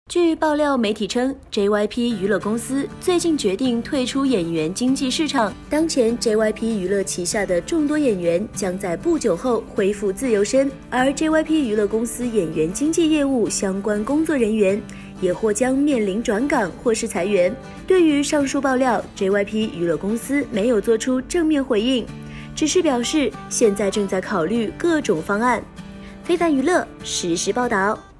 据爆料媒体称 ，JYP 娱乐公司最近决定退出演员经纪市场。当前 JYP 娱乐旗下的众多演员将在不久后恢复自由身，而 JYP 娱乐公司演员经纪业务相关工作人员也或将面临转岗或是裁员。对于上述爆料 ，JYP 娱乐公司没有做出正面回应，只是表示现在正在考虑各种方案。非凡娱乐实时报道。